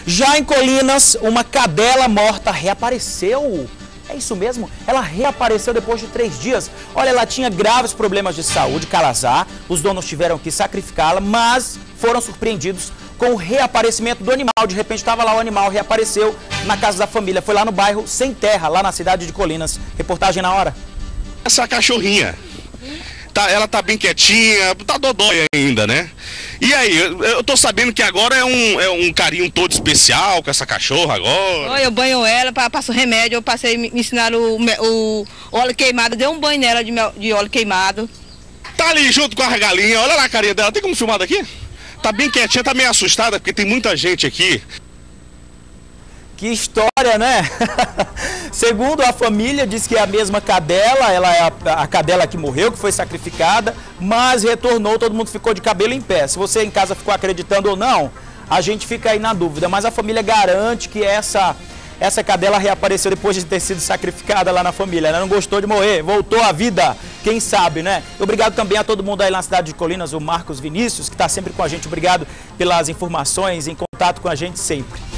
Já em Colinas, uma cadela morta reapareceu. É isso mesmo? Ela reapareceu depois de 3 dias. Olha, ela tinha graves problemas de saúde, calazar. Os donos tiveram que sacrificá-la, mas foram surpreendidos com o reaparecimento do animal. De repente estava lá o animal, reapareceu na casa da família. Foi lá no bairro Sem Terra, lá na cidade de Colinas. Reportagem na hora. Essa cachorrinha, ela tá bem quietinha, tá dodói ainda, né? E aí, eu tô sabendo que agora é um carinho todo especial com essa cachorra agora. Eu banho ela, passo remédio, me ensinaram o óleo queimado, dei um banho nela de óleo queimado. Tá ali junto com a galinha, olha lá a carinha dela, tem como filmar daqui? Tá bem quietinha, tá meio assustada porque tem muita gente aqui. Que história, né? Segundo a família, diz que é a mesma cadela, ela é a cadela que morreu, que foi sacrificada, mas retornou, todo mundo ficou de cabelo em pé. Se você em casa ficou acreditando ou não, a gente fica aí na dúvida, mas a família garante que essa cadela reapareceu depois de ter sido sacrificada lá na família. Ela não gostou de morrer, voltou à vida, quem sabe, né? Obrigado também a todo mundo aí na cidade de Colinas, o Marcos Vinícius, que está sempre com a gente. Obrigado pelas informações, em contato com a gente sempre.